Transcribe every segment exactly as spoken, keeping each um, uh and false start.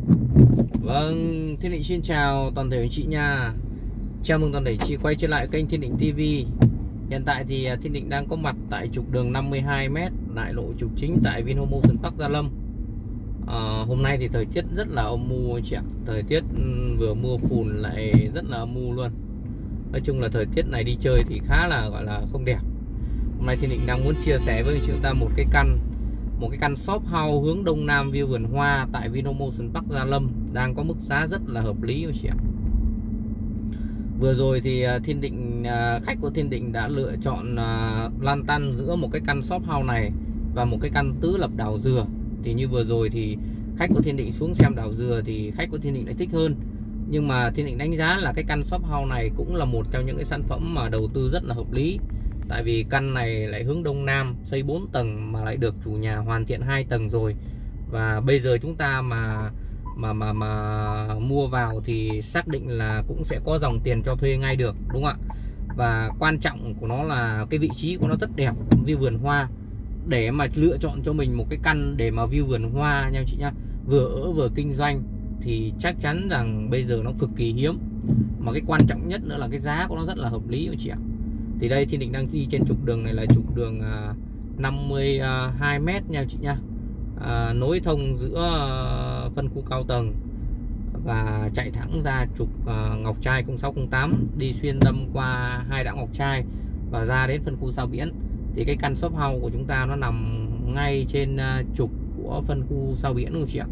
Vâng, Thiên Định xin chào toàn thể anh chị nha. Chào mừng toàn thể chị quay trở lại kênh Thiên Định ti vi. Hiện tại thì Thiên Định đang có mặt tại trục đường năm mươi hai mét, đại lộ trục chính tại Vinhome Ocean Park Gia Lâm. à, Hôm nay thì thời tiết rất là âm mưu anh chị ạ. Thời tiết vừa mưa phùn lại rất là âm mưu luôn. Nói chung là thời tiết này đi chơi thì khá là gọi là không đẹp. Hôm nay Thiên Định đang muốn chia sẻ với chúng ta một cái căn Một cái căn shop house hướng đông nam view vườn hoa tại Vinhome Ocean Park Gia Lâm, đang có mức giá rất là hợp lý anh chị ạ. Vừa rồi thì Thiên Định khách của Thiên Định đã lựa chọn lan tăn giữa một cái căn shop house này và một cái căn tứ lập đảo dừa. Thì như vừa rồi thì khách của Thiên Định xuống xem đảo dừa thì khách của Thiên Định lại thích hơn. Nhưng mà Thiên Định đánh giá là cái căn shop house này cũng là một trong những cái sản phẩm mà đầu tư rất là hợp lý. Tại vì căn này lại hướng đông nam, xây bốn tầng mà lại được chủ nhà hoàn thiện hai tầng rồi. Và bây giờ chúng ta mà mà mà mà mua vào thì xác định là cũng sẽ có dòng tiền cho thuê ngay được, đúng không ạ? Và quan trọng của nó là cái vị trí của nó rất đẹp, view vườn hoa. Để mà lựa chọn cho mình một cái căn để mà view vườn hoa nha chị nhá, vừa ở vừa kinh doanh thì chắc chắn rằng bây giờ nó cực kỳ hiếm. Mà cái quan trọng nhất nữa là cái giá của nó rất là hợp lý chị ạ. Thì đây Thiên Định đang đi trên trục đường này là trục đường năm mươi hai mét nha chị nha, à, nối thông giữa phân khu cao tầng và chạy thẳng ra trục Ngọc Trai không sáu không tám, đi xuyên tâm qua hai đảo Ngọc Trai và ra đến phân khu Sao Biển. Thì cái căn shop house của chúng ta nó nằm ngay trên trục của phân khu Sao Biển luôn chị ạ.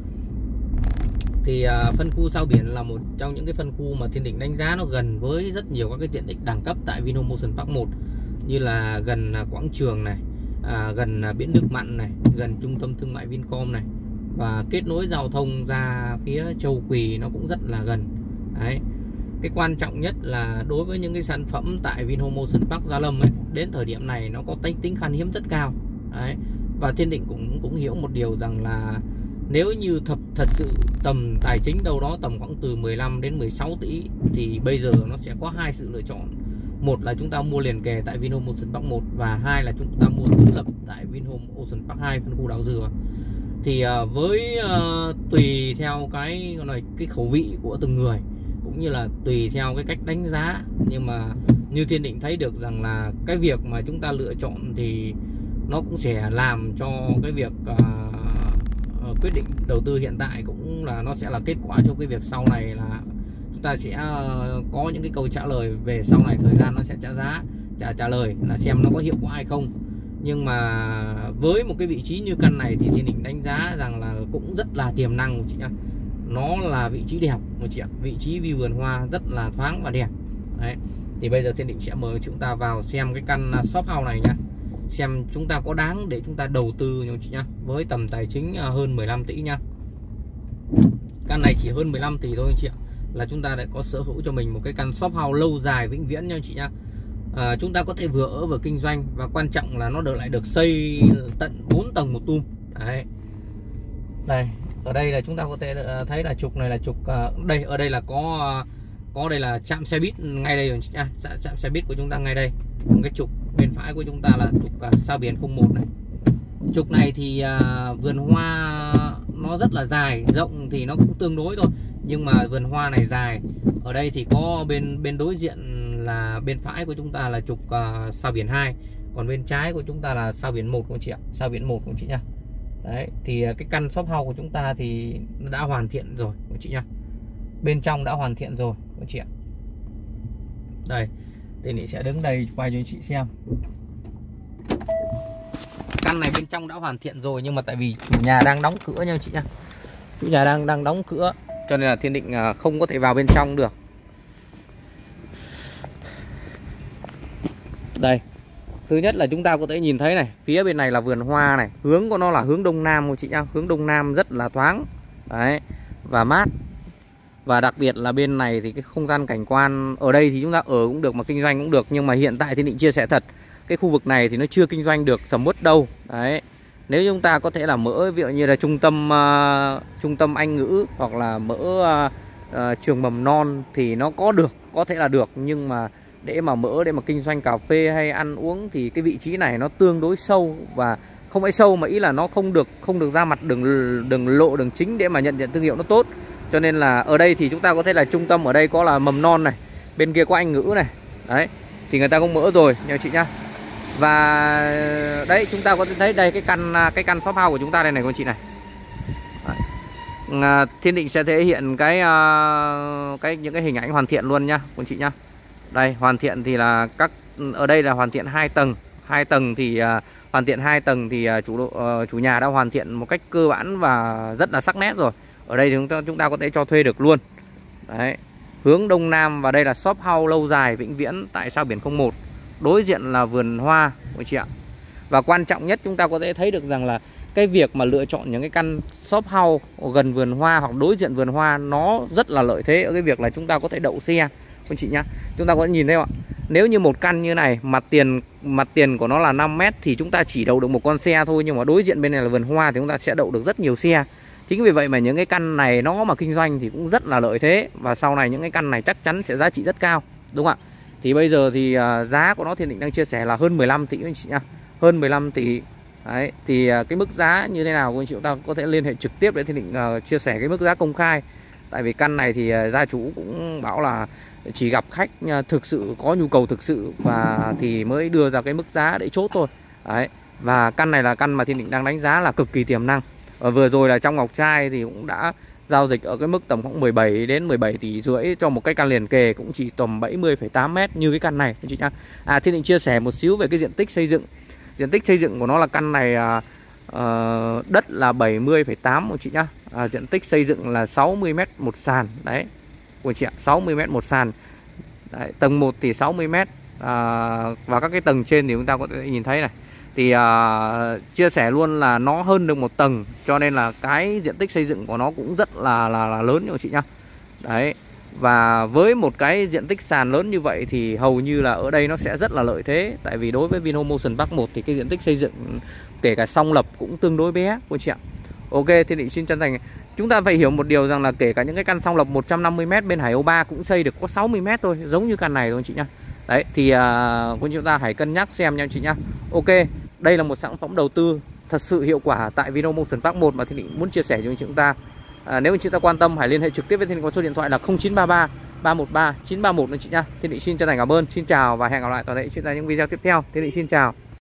Thì uh, phân khu Sao Biển là một trong những cái phân khu mà Thiên Định đánh giá nó gần với rất nhiều các cái tiện ích đẳng cấp tại Vinhome Ocean Park một, như là gần uh, quảng trường này, uh, gần uh, biển Nước Mặn này, gần trung tâm thương mại Vincom này, và kết nối giao thông ra phía Châu Quỳ nó cũng rất là gần. Đấy. Cái quan trọng nhất là đối với những cái sản phẩm tại Vinhome Ocean Park Gia Lâm ấy, đến thời điểm này nó có tính tính khan hiếm rất cao. Đấy. Và Thiên Định cũng cũng hiểu một điều rằng là nếu như thật thật sự tầm tài chính đâu đó tầm khoảng từ mười lăm đến mười sáu tỷ thì bây giờ nó sẽ có hai sự lựa chọn. Một là chúng ta mua liền kề tại Vinhome Ocean Park một, và hai là chúng ta mua tứ lập tại Vinhome Ocean Park hai phân khu đảo dừa. Thì uh, với uh, tùy theo cái này cái khẩu vị của từng người, cũng như là tùy theo cái cách đánh giá, nhưng mà như Thiên Định thấy được rằng là cái việc mà chúng ta lựa chọn thì nó cũng sẽ làm cho cái việc uh, quyết định đầu tư hiện tại cũng là nó sẽ là kết quả cho cái việc sau này là chúng ta sẽ có những cái câu trả lời về sau này, thời gian nó sẽ trả giá trả trả lời là xem nó có hiệu quả hay không. Nhưng mà với một cái vị trí như căn này thì Thiên Định đánh giá rằng là cũng rất là tiềm năng chị nhá. Nó là vị trí đẹp một chị ạ, vị trí view vườn hoa rất là thoáng và đẹp. Đấy. Thì bây giờ Thiên Định sẽ mời chúng ta vào xem cái căn shop house này nhá, xem chúng ta có đáng để chúng ta đầu tư nha chị nhá, với tầm tài chính hơn mười lăm tỷ nhá. Căn này chỉ hơn mười lăm tỷ thôi chị ạ, là chúng ta lại có sở hữu cho mình một cái căn shop house lâu dài vĩnh viễn nha chị nhá. À, chúng ta có thể vừa ở vừa kinh doanh, và quan trọng là nó được lại được xây tận bốn tầng một tum. Đấy. Đây, ở đây là chúng ta có thể thấy là trục này là trục đây, ở đây là có có đây là trạm xe buýt ngay đây rồi chị nhá. Trạm xe buýt của chúng ta ngay đây. Cái trục bên phải của chúng ta là trục uh, Sao Biển không một này. Trục này thì uh, vườn hoa nó rất là dài, rộng thì nó cũng tương đối thôi, nhưng mà vườn hoa này dài. Ở đây thì có bên bên đối diện là bên phải của chúng ta là trục uh, Sao Biển hai, còn bên trái của chúng ta là Sao Biển một của chị ạ, Sao Biển một của chị nha. Đấy, thì uh, cái căn shop house của chúng ta thì nó đã hoàn thiện rồi của chị nha. Bên trong đã hoàn thiện rồi của chị ạ. Đây, thì mình sẽ đứng đây quay cho anh chị xem. Căn này bên trong đã hoàn thiện rồi, nhưng mà tại vì chủ nhà đang đóng cửa nha chị nhá. Chủ nhà đang đang đóng cửa cho nên là Thiên Định không có thể vào bên trong được. Đây. Thứ nhất là chúng ta có thể nhìn thấy này, phía bên này là vườn hoa này, hướng của nó là hướng đông nam của chị nhá, hướng đông nam rất là thoáng. Đấy, và mát. Và đặc biệt là bên này thì cái không gian cảnh quan ở đây thì chúng ta ở cũng được mà kinh doanh cũng được, nhưng mà hiện tại thì định chia sẻ thật, cái khu vực này thì nó chưa kinh doanh được sầm uất đâu. Đấy. Nếu chúng ta có thể là mở ví dụ như là trung tâm uh, trung tâm Anh ngữ, hoặc là mở uh, uh, trường mầm non thì nó có được, có thể là được, nhưng mà để mà mở để mà kinh doanh cà phê hay ăn uống thì cái vị trí này nó tương đối sâu và không phải sâu mà ý là nó không được không được ra mặt đường đường lộ đường chính để mà nhận diện thương hiệu nó tốt. Cho nên là ở đây thì chúng ta có thể là trung tâm ở đây có là mầm non này, bên kia có Anh ngữ này. Đấy, thì người ta cũng mỡ rồi nha chị nhá. Và đấy, chúng ta có thể thấy đây cái căn cái căn shop house của chúng ta đây này con chị này. À, Thiên Định sẽ thể hiện cái uh, cái những cái hình ảnh hoàn thiện luôn nha con chị nhá. Đây, hoàn thiện thì là các ở đây là hoàn thiện hai tầng, hai tầng thì uh, hoàn thiện hai tầng thì uh, chủ độ, uh, chủ nhà đã hoàn thiện một cách cơ bản và rất là sắc nét rồi. Ở đây thì chúng ta chúng ta có thể cho thuê được luôn. Đấy, hướng đông nam và đây là shop house lâu dài vĩnh viễn tại sao biển không một. Đối diện là vườn hoa của chị ạ. Và quan trọng nhất chúng ta có thể thấy được rằng là cái việc mà lựa chọn những cái căn shop house gần vườn hoa hoặc đối diện vườn hoa nó rất là lợi thế ở cái việc là chúng ta có thể đậu xe con chị nhá. Chúng ta có thể nhìn thấy không ạ? Nếu như một căn như này mặt tiền mặt tiền của nó là năm mét thì chúng ta chỉ đậu được một con xe thôi, nhưng mà đối diện bên này là vườn hoa thì chúng ta sẽ đậu được rất nhiều xe. Chính vì vậy mà những cái căn này nó mà kinh doanh thì cũng rất là lợi thế, và sau này những cái căn này chắc chắn sẽ giá trị rất cao, đúng không ạ? Thì bây giờ thì uh, giá của nó Thiên Định đang chia sẻ là hơn mười lăm tỷ anh chị nha, hơn mười lăm tỷ. Đấy, thì uh, cái mức giá như thế nào của anh chị chúng ta có thể liên hệ trực tiếp để Thiên Định uh, chia sẻ cái mức giá công khai. Tại vì căn này thì uh, gia chủ cũng bảo là chỉ gặp khách uh, thực sự có nhu cầu thực sự và thì mới đưa ra cái mức giá để chốt thôi. Đấy, và căn này là căn mà Thiên Định đang đánh giá là cực kỳ tiềm năng. Và vừa rồi là trong Ngọc Trai thì cũng đã giao dịch ở cái mức tầm khoảng mười bảy đến mười bảy tỷ rưỡi cho một cái căn liền kề cũng chỉ tầm bảy mươi phẩy tám mét như cái căn này anh chị nhá. À, Thiên Định chia sẻ một xíu về cái diện tích xây dựng. Diện tích xây dựng của nó là căn này à, à, đất là bảy mươi phẩy tám anh chị nhá. À, diện tích xây dựng là sáu mươi mét một sàn. Đấy, của chị ạ, sáu mươi mét một sàn. Đấy, tầng một thì sáu mươi mét. À, và các cái tầng trên thì chúng ta có thể nhìn thấy này. Thì uh, chia sẻ luôn là nó hơn được một tầng, cho nên là cái diện tích xây dựng của nó cũng rất là là, là lớn nha chị nhá. Đấy, và với một cái diện tích sàn lớn như vậy thì hầu như là ở đây nó sẽ rất là lợi thế. Tại vì đối với Vinhome Motion Park một thì cái diện tích xây dựng kể cả song lập cũng tương đối bé cô chị ạ. Ok, Thiên Định xin chân thành. Chúng ta phải hiểu một điều rằng là kể cả những cái căn song lập một trăm năm mươi mét bên Hải Âu ba cũng xây được có sáu mươi mét thôi, giống như căn này thôi anh chị nhá. Đấy, thì uh, chúng ta hãy cân nhắc xem nha anh chị nhá. Ok, đây là một sản phẩm đầu tư thật sự hiệu quả tại Vinhome Motion Park một mà Thiên Định muốn chia sẻ cho chúng ta. À, nếu anh chị ta quan tâm hãy liên hệ trực tiếp với Thiên Định qua số điện thoại là không chín ba ba ba một ba chín ba một anh chị nhá. Thiên Định xin chân thành cảm ơn, xin chào và hẹn gặp lại toàn thể chúng ta những video tiếp theo. Thiên Định xin chào.